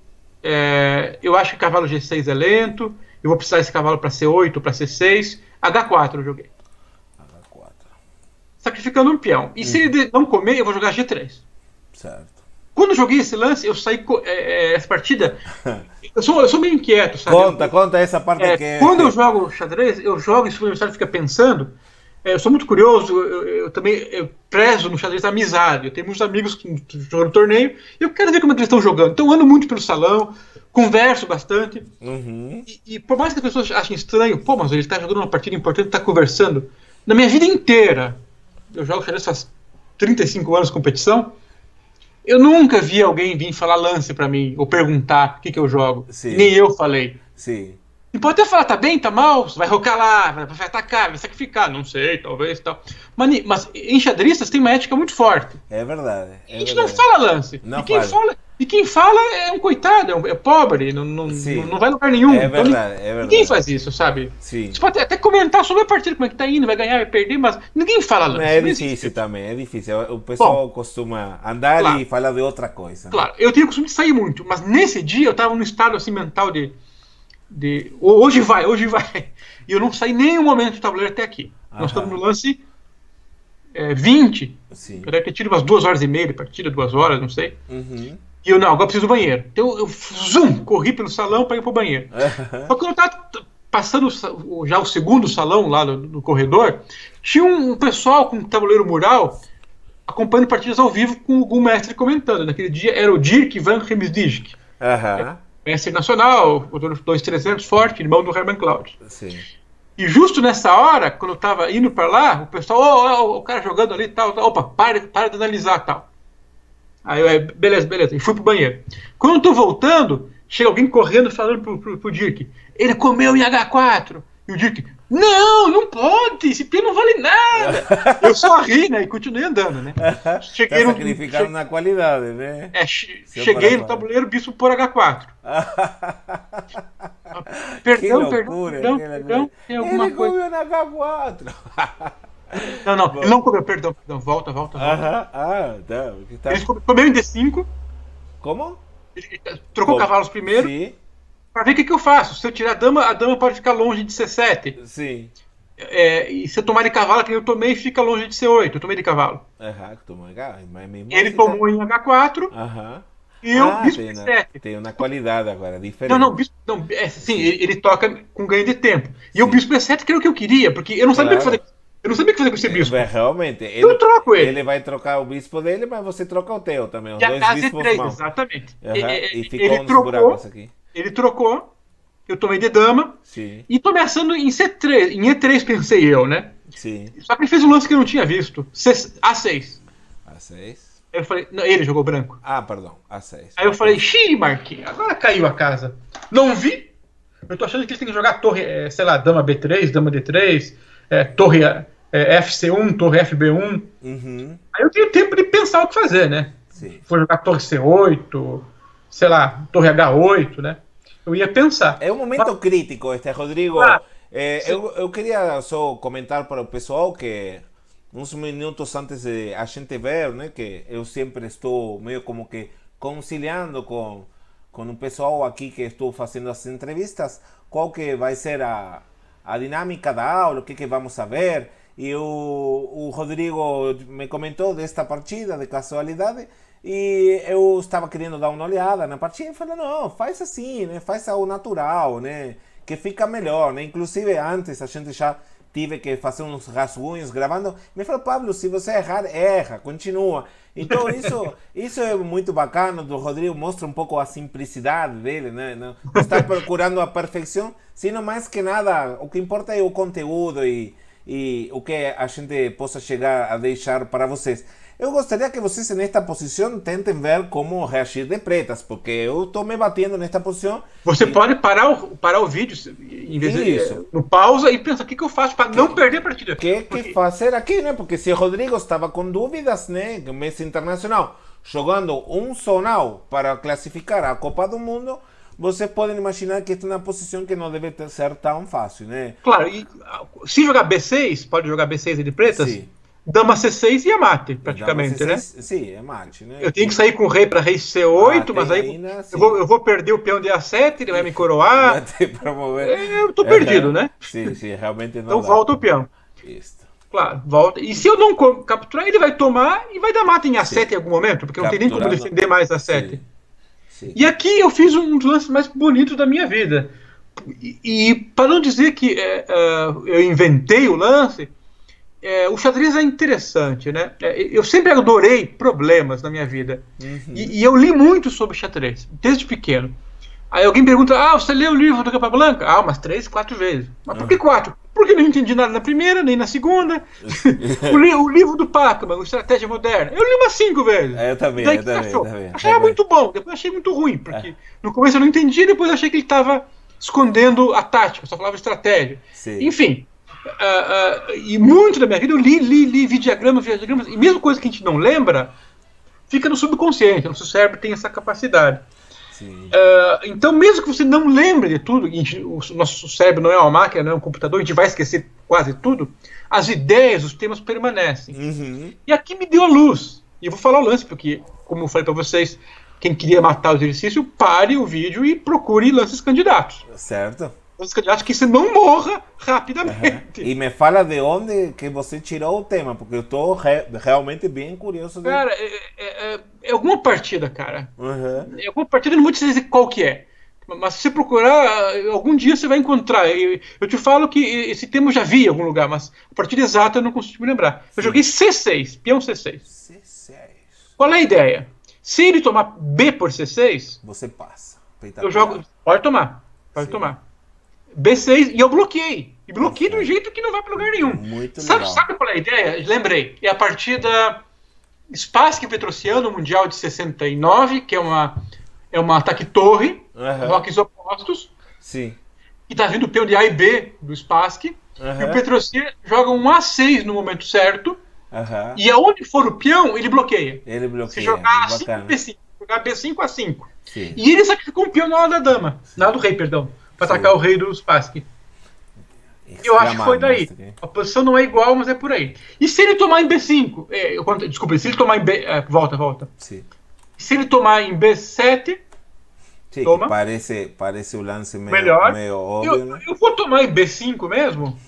Eu acho que cavalo G6 é lento. Eu vou precisar desse cavalo para C8, para C6. H4 eu joguei. H4. Sacrificando um peão. E se ele não comer, eu vou jogar G3. Certo. Quando eu joguei esse lance, eu saí... essa partida... Eu sou meio inquieto, sabe? Conta essa parte que... Quando eu jogo xadrez, eu jogo e se o adversário fica pensando... eu sou muito curioso, eu também prezo no xadrez a amizade. Eu tenho muitos amigos que jogam torneio e eu quero ver como é que eles estão jogando. Então eu ando muito pelo salão, converso bastante. E por mais que as pessoas achem estranho, pô, mas ele está jogando uma partida importante, está conversando. Na minha vida inteira, eu jogo xadrez faz 35 anos de competição, eu nunca vi alguém vir falar lance pra mim, ou perguntar o que eu jogo. Nem eu falei. Sim. E pode até falar, tá bem, tá mal, vai rocar lá, vai atacar, vai sacrificar, não sei, talvez tal. Mas em xadristas tem uma ética muito forte. É verdade. A gente não fala lance. E quem fala é um coitado, é pobre, não vai a lugar nenhum. É verdade, é verdade. Ninguém faz isso, sabe? Sim. Você pode até comentar sobre a partida, como é que tá indo, vai ganhar, vai perder, mas ninguém fala lance. É difícil também, é difícil. O pessoal costuma andar e falar de outra coisa. Claro, eu tenho o costume de sair muito, mas nesse dia eu tava num estado assim mental de hoje vai. E eu não saí nenhum momento do tabuleiro até aqui. Nós estamos no lance 20. Sim. Eu deve ter tido umas 2 horas e meia de partida, 2 horas, não sei. E eu, não, agora preciso do banheiro. Então eu corri pelo salão para ir pro banheiro. Só que quando eu tava passando já o segundo salão lá no corredor, tinha um pessoal com um tabuleiro mural acompanhando partidas ao vivo com algum mestre comentando. Naquele dia era o Dirk van Remsdijk. Mestre nacional, o 2300 forte, irmão do Herman Cloud. Sim. E justo nessa hora, quando eu tava indo para lá, o pessoal, o cara jogando ali e tal, opa, para de analisar tal. Aí eu, beleza. E fui pro banheiro. Quando eu tô voltando, chega alguém correndo falando pro Dirk, ele comeu em H4. E o Dirk, não pode, esse peão não vale nada. Eu só ri, né, e continuei andando, né. Cheguei sacrificando na qualidade, né. Cheguei no tabuleiro, bispo por H4. Perdão, tem alguma ele coisa. Ele comeu na H4. Não, ele não comeu, perdão, volta. Ele comeu em D5. Como? Ele trocou cavalos primeiro. Sim. Pra ver o que eu faço. Se eu tirar a dama pode ficar longe de C7. Sim. E se eu tomar de cavalo, que eu tomei, fica longe de C8. Eu tomei de cavalo. Ele tomou em H4. E eu, bispo C7. Tem uma qualidade agora, diferente. Ele toca com ganho de tempo. E o bispo E7 que era o que eu queria, porque eu não sabia o que fazer. Eu não sabia o que fazer com esse bispo. Realmente. Eu troco ele. Ele vai trocar o bispo dele, mas você troca o teu também. Os dois bispos Z3, exatamente. E ficou uns buracos aqui. Ele trocou, eu tomei de dama. Sim. E tô ameaçando em C3. Em E3 pensei eu, né? Sim. Só que ele fez um lance que eu não tinha visto. A6. A6. Eu falei, não, ele jogou branco. Perdão, A6. Aí eu falei, xiii, Marquinhos, agora caiu a casa. Não vi. Eu tô achando que eles têm que jogar torre, sei lá, dama B3, dama D3, torre FC1, torre FB1. Aí eu tenho tempo de pensar o que fazer, né? Sim. Vou jogar torre C8, sei lá, torre H8, né? Eu ia pensar. É um momento crítico este, Rodrigo. Eu queria só comentar para o pessoal que uns minutos antes de a gente ver, né, que eu sempre estou meio como que conciliando com o pessoal aqui que estou fazendo as entrevistas, qual que vai ser a dinâmica da aula, o que vamos a ver. E o Rodrigo me comentou desta partida de casualidade e eu estava querendo dar uma olhada na partida e falei, não, faz assim, né, faz ao natural, né, que fica melhor, né. Inclusive antes a gente já tive que fazer uns rascunhos gravando, me falou, Pablo, se você errar, erra, continua. Então isso é muito bacana do Rodrigo, mostra um pouco a simplicidade dele, né, não está procurando a perfeição, sino mais que nada, o que importa é o conteúdo e o que a gente possa chegar a deixar para vocês. Eu gostaria que vocês nesta posição tentem ver como reagir de pretas, porque eu estou me batendo nesta posição. Você pode parar o vídeo em vez de no pausa e pensar o que eu faço para não perder a partida. O que fazer aqui, né? Porque se o Rodrigo estava com dúvidas, né? Que o Messi Internacional jogando um zonal para classificar a Copa do Mundo, vocês podem imaginar que esta é uma posição que não deve ser tão fácil, né? Claro, e se jogar B6, pode jogar B6 de pretas? Sim. Dama C6 e a mate, praticamente, C6, né? Sim, é mate, né? Eu tenho que sair com o rei para rei C8, mas aí ainda, eu vou perder o peão de A7, ele vai me coroar. Eu tô perdido, né? Sim, realmente não então dá. Volta o peão. Isso. Claro, volta. E se eu não capturar, ele vai tomar e vai dar mate em A7 em algum momento, porque não tem nem como defender mais A7. Sim. E aqui eu fiz um dos lances mais bonitos da minha vida. E para não dizer que eu inventei o lance, o xadrez é interessante, né? Eu sempre adorei problemas na minha vida. E eu li muito sobre xadrez, desde pequeno. Aí alguém pergunta, você leu o livro do Capablanca? Umas 3, 4 vezes. Mas por que 4? Porque não entendi nada na primeira, nem na segunda. O livro do Pacman, Estratégia Moderna, eu li umas 5 vezes. Eu também. Achei muito bom, depois achei muito ruim, porque no começo eu não entendi, depois eu achei que ele estava escondendo a tática, só falava estratégia. Sim. Enfim, e muito da minha vida eu vi diagramas, e mesmo coisa que a gente não lembra, fica no subconsciente, nosso cérebro tem essa capacidade. Então, mesmo que você não lembre de tudo, o nosso cérebro não é uma máquina, não é um computador, a gente vai esquecer quase tudo, as ideias, os temas permanecem. E aqui me deu a luz. E eu vou falar o lance, porque, como eu falei para vocês, quem queria matar o exercício, pare o vídeo e procure lances candidatos. Certo. Lances candidatos que você não morra rapidamente. E me fala de onde que você tirou o tema, porque eu estou realmente bem curioso. Cara, é alguma partida, cara. É alguma partida, não vou te dizer qual que é. Mas se você procurar, algum dia você vai encontrar. Eu te falo que esse tema eu já vi em algum lugar, mas a partida exata eu não consigo me lembrar. Eu joguei C6, peão C6. Qual é a ideia? Se ele tomar B por C6, você passa. Eu jogo. Pode tomar. B6 e eu bloqueei. E bloqueei de um jeito que não vai para lugar nenhum. Muito legal. Sabe qual é a ideia? Lembrei. É a partida Spassky Petrosiano, Mundial de 69, que é uma ataque-torre, bloques opostos. Sim. E tá vindo o peão de A e B do Spassky. E o Petrosiano joga um A6 no momento certo. E aonde for o peão, ele bloqueia. Se jogar A5, B5. Jogar B5 A5. Sim. E ele sacrificou um peão na hora da dama. Na hora do rei, perdão. Para atacar o rei do Spassky. Eu acho que foi daí. A posição não é igual, mas é por aí. E se ele tomar em B5? Desculpa, se ele tomar em B... volta. Sim. Se ele tomar em B7... Sim, toma. Parece o lance meio óbvio, né? Eu vou tomar em B5 mesmo?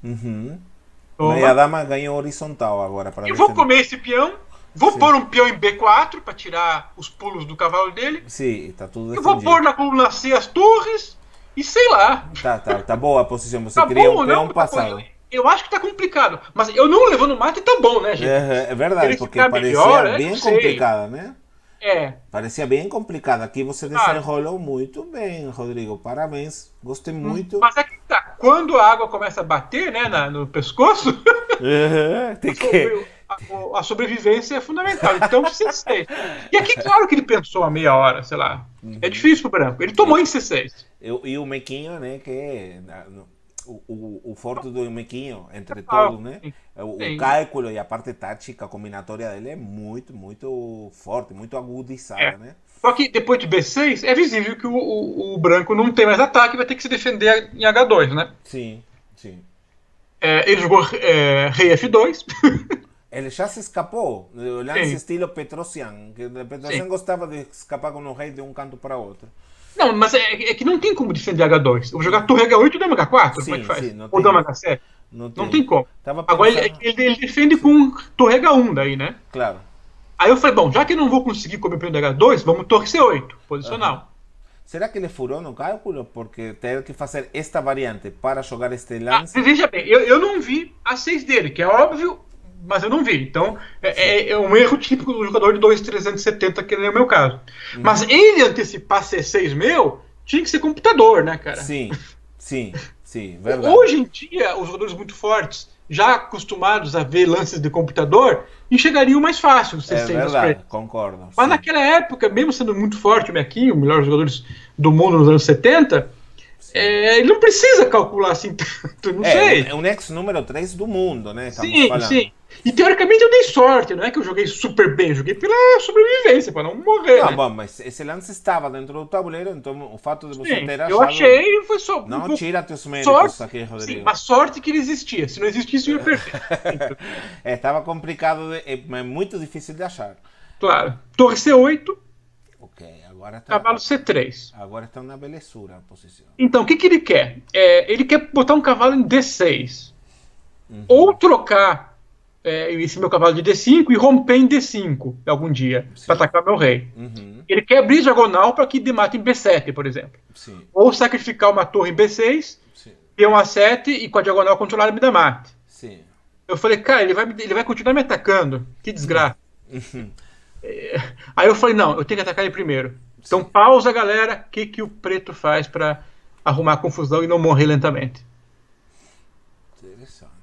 Mas a dama ganhou horizontal agora. Eu vou comer esse peão. Vou pôr um peão em B4 para tirar os pulos do cavalo dele. Sim, tá tudo defendido. Eu vou pôr na coluna C as torres. E sei lá. Tá boa a posição. Você queria um peão passado. Eu acho que tá complicado. Mas eu não levando mate tá bom, né, gente? É verdade, porque parecia bem complicada, né? Parecia bem complicada. Aqui você desenrolou muito bem, Rodrigo. Parabéns. Gostei muito. Mas é que tá. Quando a água começa a bater, né, no pescoço, tem que... a sobrevivência é fundamental. Então, C6. E aqui, claro que ele pensou a meia hora, sei lá. É difícil pro branco. Ele tomou em C6. E o Mequinho, né, que é o forte do Mequinho, entre todos, né? O cálculo e a parte tática, combinatória dele é muito, muito forte, muito agudizada, né? Só que depois de B6, é visível que o branco não tem mais ataque, vai ter que se defender em H2, né? Sim. Ele jogou rei F2. Ele já se escapou, o lance estilo Petrosian, que Petrosian gostava de escapar com o rei de um canto para outro. Não, mas é que não tem como defender H2. Eu vou jogar torre H8 e dama H4, como é que faz? Ou dama H7? Não tem como. Agora ele defende com torre H1 daí, né? Claro. Aí eu falei, bom, já que eu não vou conseguir comer o peão de H2, vamos torre C8, posicional. Será que ele furou no cálculo? Porque ter que fazer esta variante para jogar este lance... Veja bem, eu não vi a 6 dele, que é óbvio, mas eu não vi. Então, é um erro típico do jogador de 2.370, que é o meu caso. Mas ele antecipar C6 meu, tinha que ser computador, né, cara? Sim, verdade. Hoje em dia, os jogadores muito fortes já acostumados a ver lances de computador, enxergariam mais fácil o C6. É verdade, concordo. Mas sim. naquela época, mesmo sendo muito forte o Mequinho, o melhor jogadores do mundo nos anos 70, ele não precisa calcular assim tanto, não sei. É um ex número 3 do mundo, né? Estamos Sim, falando. sim. E teoricamente eu dei sorte, não é que eu joguei super bem, eu joguei pela sobrevivência, para não morrer. Não, né? bom, mas esse lance estava dentro do tabuleiro, então o fato de você Sim, ter eu achado... achei, foi só. Não tira teus méritos sorte, aqui, Rodrigo. sim, mas sorte que ele existia. Se não existisse, eu ia perder. Estava complicado, mas muito difícil de achar. Claro. Torre C8, Ok, agora está... cavalo C3. Agora está na belezura a posição. Então, o que ele quer? Ele quer botar um cavalo em D6. Ou trocar esse meu cavalo de D5 e romper em D5 algum dia, para atacar meu rei. Ele quer abrir diagonal para que demate em B7, por exemplo. Sim, Ou sacrificar uma torre em B6, sim, peão A7 e com a diagonal controlar me dá mate. sim. Eu falei, cara, ele vai continuar me atacando. Que desgraça. Aí eu falei, não, eu tenho que atacar ele primeiro. Então pausa, galera. O que o preto faz para arrumar a confusão e não morrer lentamente? Interessante.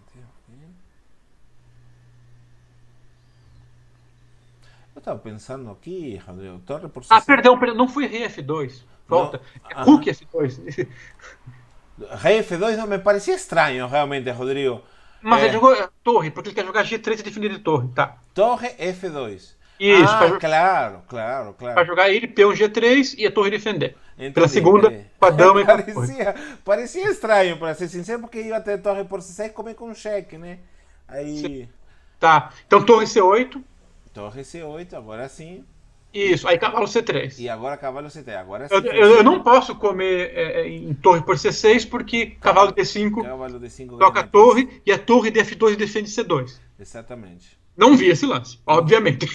Eu estava pensando aqui, Rodrigo, torre por Ah, 60. perdão, não foi rei F2. Volta. Não. É Rook F2. Rei F2 não me parecia estranho, realmente, Rodrigo. Mas ele jogou torre, porque ele quer jogar G3 e defender de torre, tá? Torre F2. Isso, claro. Pra jogar ele, peão G3 e a torre defender. Entendi, Pela segunda, entendi. com a dama e com a torre. Parecia estranho, para ser sincero, porque ia ter torre por C6 comer com cheque, né? Aí... Tá, então torre C8. Torre C8, agora sim. Isso, aí cavalo C3. E agora cavalo C3, agora sim. Eu não posso comer em torre por C6 porque cavalo D5 Cavalo D5 toca a torre e a torre de F2 defende C2. Exatamente. Não vi esse lance, obviamente.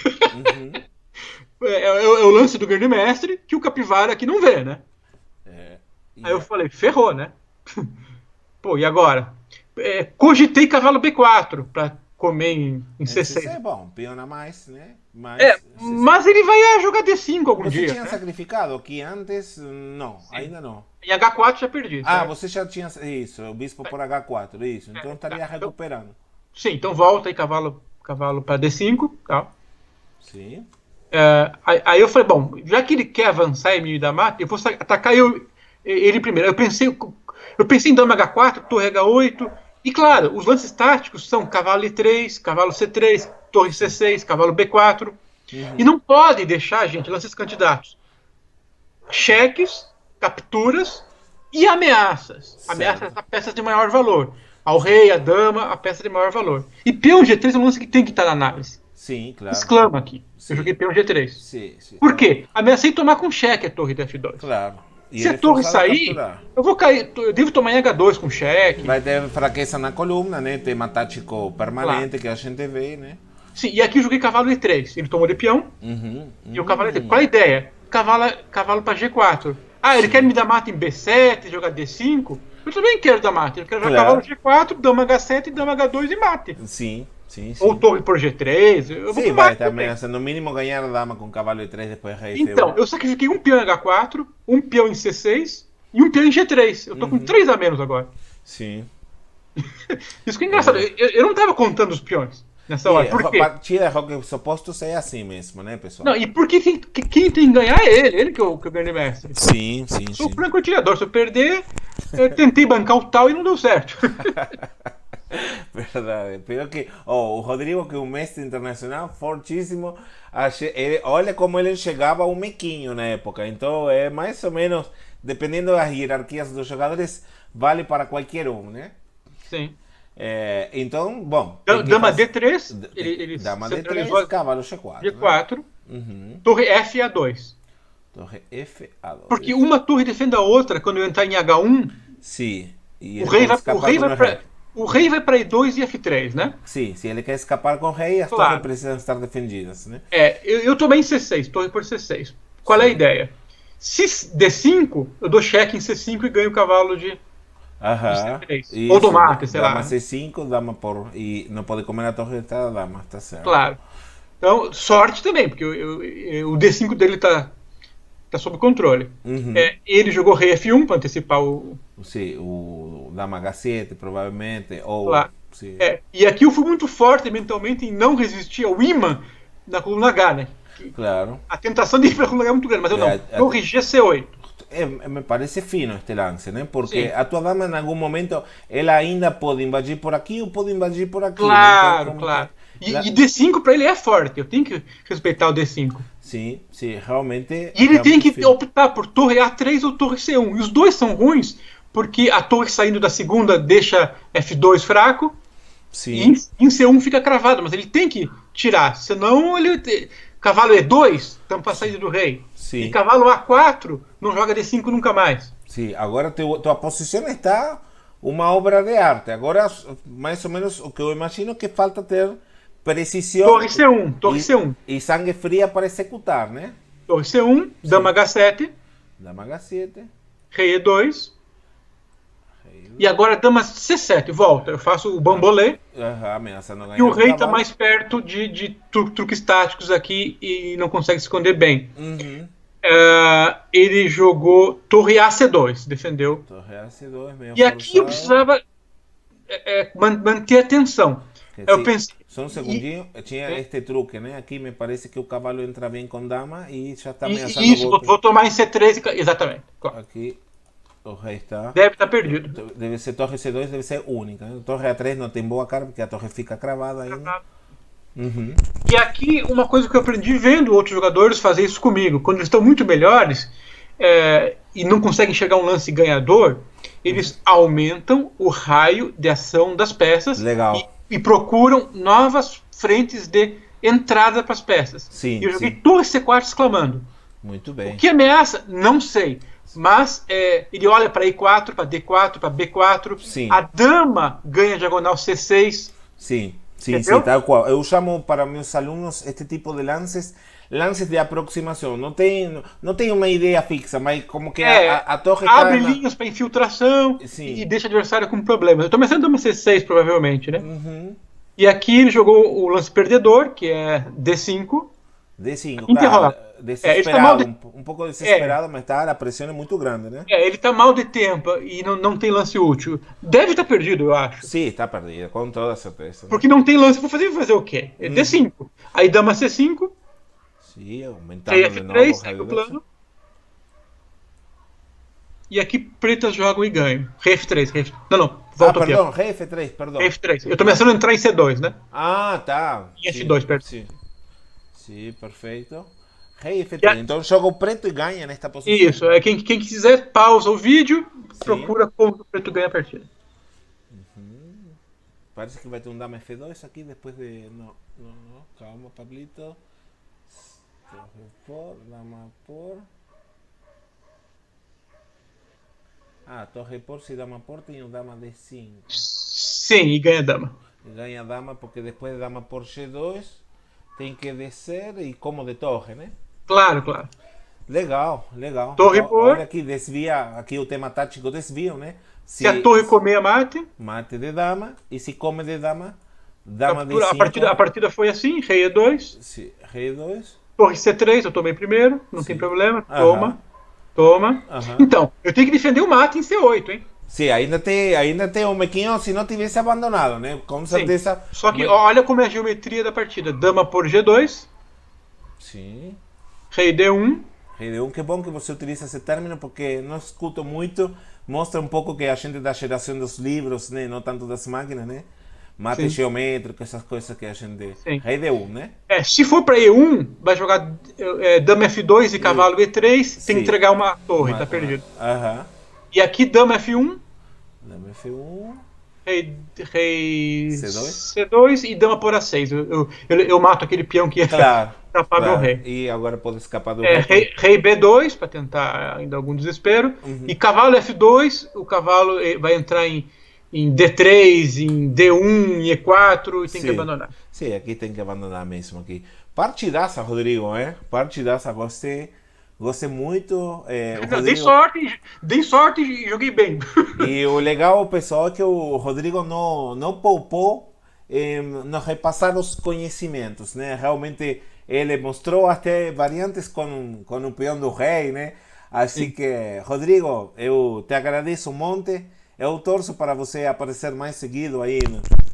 É o lance do grande mestre que o Capivara aqui não vê, né? Aí eu falei, ferrou, né? Pô, e agora? Cogitei cavalo B4 pra comer em C6. É bom, peão a mais, né? Mas ele vai jogar D5 algum você dia. tinha sacrificado aqui antes? Não, ainda não. Em H4 já perdi. Ah, certo? você já tinha isso, o bispo por H4, isso. Então estaria recuperando. Sim, então volta aí cavalo para D5, tá? Sim. Aí eu falei, bom, já que ele quer avançar em meio da mata, eu vou atacar ele primeiro. Eu pensei em dama H4, torre H8, e claro, os lances táticos são cavalo E3, cavalo C3, torre C6, cavalo B4, e não pode deixar, gente, lances candidatos. Cheques, capturas e ameaças. Certo. Ameaças a peças de maior valor. Ao rei, a dama, a peça de maior valor. E peão G3 é um lance que tem que estar na análise. Sim, claro. Exclama aqui. Sim. Eu joguei peão G3. Sim. Por quê? Ameacei tomar com cheque a torre de F2. Claro. E Se ele a torre forçado a sair, capturar. eu vou cair. Eu devo tomar em H2 com cheque. Vai ter fraqueza na coluna, né? Tema tático permanente que a gente vê, né? Sim, e aqui eu joguei cavalo E3. Ele tomou de peão e o cavalo E3. Qual a ideia? Cavalo para G4. Ah, ele quer me dar mata em B7, jogar D5? Eu também quero dar mate. Eu quero jogar cavalo G4, dama H7, dama H2 e mate. Sim. Ou torre por G3. Eu vou Sim, com vai mate também. também. No mínimo ganhar a dama com cavalo E3, depois rei Então, F1. eu sacrifiquei um peão em H4, um peão em C6 e um peão em G3. Eu tô com 3 a menos agora. Sim. Isso que é engraçado. Eu não tava contando os peões nessa hora. Por quê? Partida de supostos é assim mesmo, né, pessoal? Não, e porque quem tem que ganhar é ele que é o grande mestre. Sim. Sou o franco atirador. Se eu perder, eu tentei bancar o tal e não deu certo. Verdade. Pior que o Rodrigo, que é um mestre internacional fortíssimo, olha como ele chegava ao mequinho na época. Então é mais ou menos, dependendo das hierarquias dos jogadores, vale para qualquer um, né? Sim. Então, bom. Dama D3, Dama D3, centralizou cavalo G4. G4, Né? torre FA2. Torre FA2. Porque uma torre defende a outra quando eu entrar em H1. Sim. E O rei vai para E2 e F3, né? Sim, se ele quer escapar com o rei, as torres precisam estar defendidas, né? Eu tomei em C6, torre por C6. Qual é a ideia? Se D5, eu dou cheque em C5 e ganho o cavalo de C3. Ou do mate, sei lá. Dama C5, dama por... E não pode comer a torre da dama, tá certo. Claro. Então, sorte também, porque o D5 dele tá sob controle. Ele jogou rei F1 para antecipar o... Sim, o dama H7, provavelmente, ou sim. E aqui eu fui muito forte mentalmente em não resistir ao imã na coluna H, né? Claro. A tentação de ir para a coluna H é muito grande, mas eu não. Corrigi a C8. Me parece fino este lance, né? Porque Sim. a tua dama em algum momento ela ainda pode invadir por aqui ou pode invadir por aqui. Claro, né? Então, claro. E D5 para ele é forte, eu tenho que respeitar o D5. Sim, sim, realmente. E ele tem que fino. optar por torre A3 ou torre C1. E os dois são ruins, porque a torre saindo da segunda deixa F2 fraco, Sim. e em C1 fica cravado, mas ele tem que tirar, senão ele. Cavalo E2, tampa a saída do rei. Sim. E cavalo A4 não joga D5 nunca mais. Sim, agora tua posição está uma obra de arte. Agora, mais ou menos, o que eu imagino que falta ter precisão. Torre C1, torre C1. E sangue fria para executar, né? Torre C1, dama H7, Dama H7. rei E2. E agora dama C7, volta. Eu faço o bambolê. Ameaça não ganhar. E o rei está mais perto de truques táticos aqui e não consegue se esconder bem. Uhum. Ele jogou torre A-C2, defendeu. Torre A-C2, meio E aqui eu precisava manter a tensão. Eu pensei, só um segundinho, tinha este truque, né? Aqui me parece que o cavalo entra bem com dama e já está ameaçando isso, o golpe. vou tomar em C3, exatamente. Aqui o rei está. Deve estar perdido. Deve ser torre C2, deve ser única. Né? Torre A3 não tem boa cara porque a torre fica cravada ainda. Uhum. E aqui uma coisa que eu aprendi vendo outros jogadores fazer isso comigo. Quando eles estão muito melhores e não conseguem chegar a um lance ganhador, eles aumentam o raio de ação das peças. Legal. E procuram novas frentes de entrada para as peças. Sim, e eu joguei torre C4 exclamando. Muito bem. O que ameaça? Não sei. Mas ele olha para E4, para D4, para B4. Sim. A dama ganha diagonal C6. Sim, sim, sim, tal qual. Eu chamo para meus alunos este tipo de lances de aproximação. Não tem uma ideia fixa, mas como que a torre abre linhas para infiltração e deixa o adversário com problemas. Eu estou começando a dama C6, provavelmente, né? Uhum. E aqui ele jogou o lance perdedor, que é D5. D5, claro. Desesperado, um pouco desesperado, mas a pressão é muito grande, né? Ele está mal de tempo e não tem lance útil. Deve estar perdido, eu acho. Sim, está perdido, com toda certeza. Porque não tem lance para fazer o quê? É D5. Aí dama C5. Sim, aumentando F3, de novo segue o plano. E aqui pretas jogam e ganham. Rei F3. Não, volta aqui. Perdão, rei F3, perdão. Rei F3. Eu estou começando a entrar em C2, né? Ah, tá. Em F2, perto. Sim, perfeito. Rei F3. Então joga o preto e ganha nesta posição. Isso, quem quiser pausa o vídeo, procura como o preto ganha a partida. Uhum. Parece que vai ter um dama F2 aqui depois de... Não. Calma, Pablito. Torre por, dama por... torre por, se dama por, tem o dama D5. Sim, e ganha dama. E ganha dama porque depois de dama por G2 tem que descer e como de torre, né? Claro. Legal. Torre então, por... olha aqui, desvia, aqui o tema tático desvio, né? Se a torre comer mate... Mate de dama, e se come de dama, dama de 5. A partida foi assim, rei E2. Sim, rei 2. Torre C3, eu tomei primeiro, não tem problema. Toma. Aham. Então, eu tenho que defender o mate em C8, hein? Sim, ainda tem um mequinho se não tivesse abandonado, né? Com certeza. Sim. Só que olha como é a geometria da partida. Dama por G2. Sim. Rei D1. Rei D1, que bom que você utiliza esse término, porque não escuto muito. Mostra um pouco que a gente da geração dos livros, né? Não tanto das máquinas, né? Mate geométrico, essas coisas que a gente... Sim. Rei D1, né? Se for para E1, vai jogar dama F2 e cavalo E3, tem que entregar uma torre, tá perdido. Aham. E aqui dama F1. Dama F1. Rei C2? C2 e dama por A6. Eu mato aquele peão que ia tapar meu rei. E agora pode escapar do rei. Rei B2, para tentar ainda algum desespero. Uhum. E cavalo F2, o cavalo vai entrar em D3, em D1, em E4 e tem que abandonar. Sim, aqui tem que abandonar mesmo. Aqui. Partidaça, Rodrigo, Partidaça, gostei muito. Dei sorte e joguei bem. E o legal, pessoal, é que o Rodrigo não poupou nos repassar os conhecimentos, né? Realmente ele mostrou até variantes com o peão do rei, né? Assim que, Rodrigo, eu te agradeço um monte. Eu torço para você aparecer mais seguido aí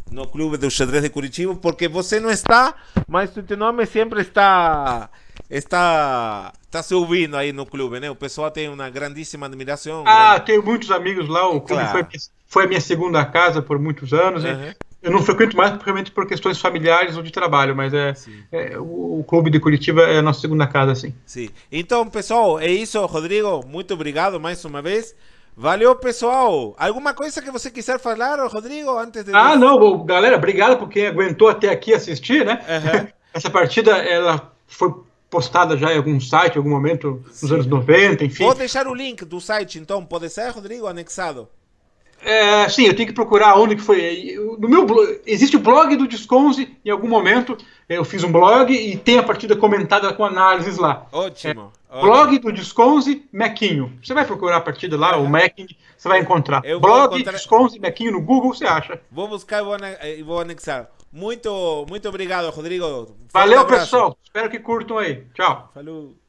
no Clube do Xadrez de Curitiba, porque você não está, mas o teu nome sempre está se ouvindo aí no clube, né? O pessoal tem uma grandíssima admiração. Tenho muitos amigos lá, o clube foi a minha segunda casa por muitos anos, eu não frequento mais realmente por questões familiares ou de trabalho, mas o Clube de Curitiba é a nossa segunda casa, sim. Sim. Então, pessoal, é isso, Rodrigo. Muito obrigado mais uma vez. Valeu, pessoal. Alguma coisa que você quiser falar, Rodrigo, antes de... Não, galera, obrigado por quem aguentou até aqui assistir, né? Essa partida, ela foi postada já em algum site, em algum momento, nos anos 90, enfim. Vou deixar o link do site, então, pode ser, Rodrigo, anexado? Sim, eu tenho que procurar onde que foi. No meu blog, existe o blog do Disconze, em algum momento eu fiz um blog e tem a partida comentada com análises lá. Ótimo. Blog do Disconze, Mequinho. Você vai procurar a partida lá, o Mequinho, você vai encontrar. Blog Disconze, Mequinho no Google, você acha. Vou buscar e vou anexar. Muito obrigado, Rodrigo. Valeu, pessoal. Espero que curtam aí. Tchau. Falou.